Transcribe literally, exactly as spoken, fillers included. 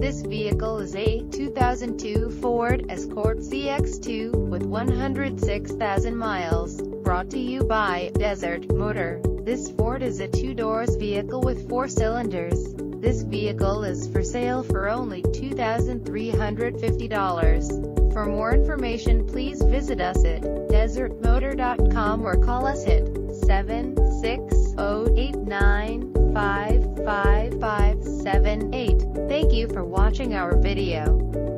This vehicle is a two thousand two Ford Escort Z X two, with one hundred six thousand miles. Brought to you by Desert Motor. This Ford is a two-doors vehicle with four cylinders. This vehicle is for sale for only two thousand three hundred fifty dollars. For more information, please visit us at desert motor dot com or call us at seven six zero, eight nine five, five five seven eight. Thank you for watching our video.